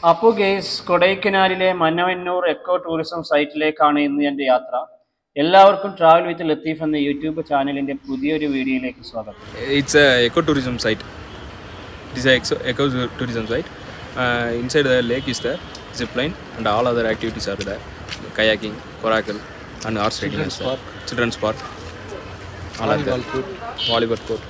അപ്പോൾ ഗെയ്സ് കൊടൈക്കനാലിലെ Mannavanur eco tourism സൈറ്റിലേക്കാണ് ഇന്ന് എൻ്റെ യാത്ര. എല്ലാവർക്കും ട്രാവൽ വിത്ത് ലത്തീഫ് എന്ന യൂട്യൂബ് ചാനലിൻ്റെ പുതിയൊരു വീഡിയോയിലേക്ക് സ്വാഗതം. It's a eco tourism site. It is a eco tourism site. Inside the lake is there, zip line and all other activities are there. Kayaking, coracle and horse riding is there. Children's park. All are there. Volleyball court.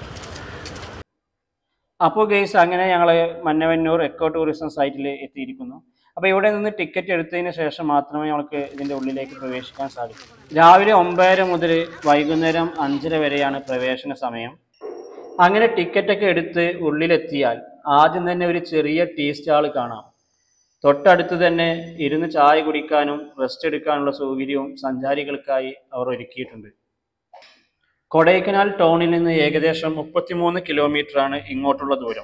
അപ്പോൾ guys അങ്ങനെ ഞങ്ങൾ Mannavannur eco tourism സൈറ്റിൽ എത്തിയിരിക്കുന്നു. അപ്പോൾ ഇവിടെ നിന്ന് ticket എടുത്തതിന് ശേഷം മാത്രമേ ഞങ്ങൾക്ക് ഇതിൻ്റെ ഉള്ളിലേക്ക് പ്രവേശിക്കാൻ സാധിക്കൂ. രാവിലെ 9:30 മുതൽ വൈകുന്നേരം 5:30 വരെയാണ് പ്രവേശന സമയം. അങ്ങനെ ടിക്കറ്റൊക്കെ എടുത്ത് ഉള്ളിലെത്തിയാൽ ആദ്യം തന്നെ ഒരു ചെറിയ ടീ സ്റ്റാൾ കാണാം. തൊട്ടടുത്ത് തന്നെ ഇരുന്ന് ചായ കുടിക്കാനും റെസ്റ്റ് എടുക്കാനുള്ള സൗകര്യവും സഞ്ചാരികൾക്കായി അവർ ഒരുക്കിയിട്ടുണ്ട്. കൊടൈക്കനാൽ ടൗണിൽ നിന്ന് ഏകദേശം 33 കിലോമീറ്ററാണ് ഇങ്ങോട്ടുള്ള ദൂരം.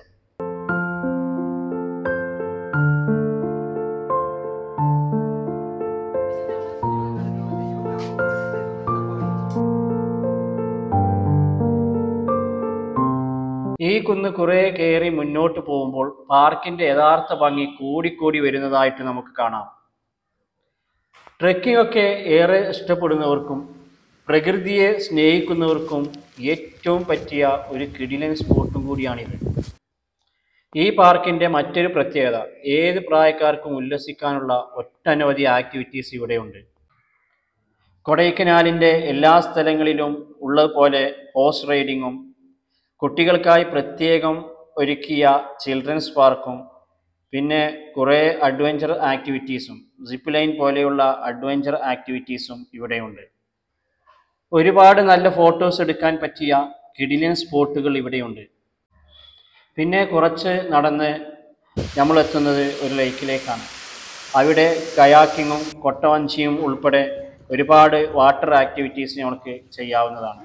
ഈ കുന്ന് കുറേ കയറി മുന്നോട്ട് പോകുമ്പോൾ പാർക്കിന്റെ യഥാർത്ഥ ഭംഗി കൂടിക്കൂടി വരുന്നതായിട്ട് നമുക്ക് കാണാം. ട്രെക്കിംഗ് ഒക്കെ ഏറെ ഇഷ്ടപ്പെടുന്നവർക്കും പ്രകൃതിയെ സ്നേഹിക്കുന്നവർക്കും ഏറ്റവും പറ്റിയ ഒരു കിടിലൻ സ്പോട്ടും കൂടിയാണിത്. ഈ പാർക്കിൻ്റെ മറ്റൊരു പ്രത്യേകത, ഏത് പ്രായക്കാർക്കും ഉല്ലസിക്കാനുള്ള ഒട്ടനവധി ആക്ടിവിറ്റീസ് ഇവിടെയുണ്ട്. കൊടൈക്കനാലിൻ്റെ എല്ലാ സ്ഥലങ്ങളിലും ഉള്ളതുപോലെ ഹോഴ്സ് റൈഡിങ്ങും കുട്ടികൾക്കായി പ്രത്യേകം ഒരുക്കിയ ചിൽഡ്രൻസ് പാർക്കും പിന്നെ കുറേ അഡ്വഞ്ചർ ആക്ടിവിറ്റീസും സിപ്പ് ലൈൻ പോലെയുള്ള അഡ്വഞ്ചർ ആക്ടിവിറ്റീസും ഇവിടെയുണ്ട്. ഒരുപാട് നല്ല ഫോട്ടോസ് എടുക്കാൻ പറ്റിയ കിടിലൻ സ്പോട്ടുകൾ ഇവിടെയുണ്ട്. പിന്നെ കുറച്ച് നടന്ന് നമ്മൾ എത്തുന്നത് ഒരു ലേക്കിലേക്കാണ്. അവിടെ കയാക്കിങ്ങും കൊട്ടവഞ്ചിയും ഉൾപ്പെടെ ഒരുപാട് വാട്ടർ ആക്ടിവിറ്റീസ് നമുക്ക് ചെയ്യാവുന്നതാണ്.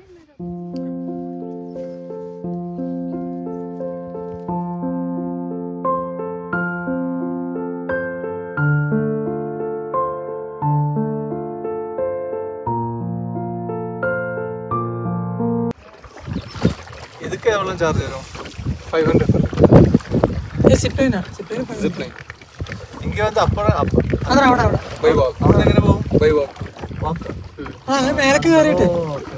இதுக்கு எவ்வளோ சார்ஜ் வரும்? 500 zip line. இங்கே வந்து அப்புறம் பை வாக். അവിടെ എങ്ങനെ പോകും? By walk. മേലക്ക് കയറിയിട്ട്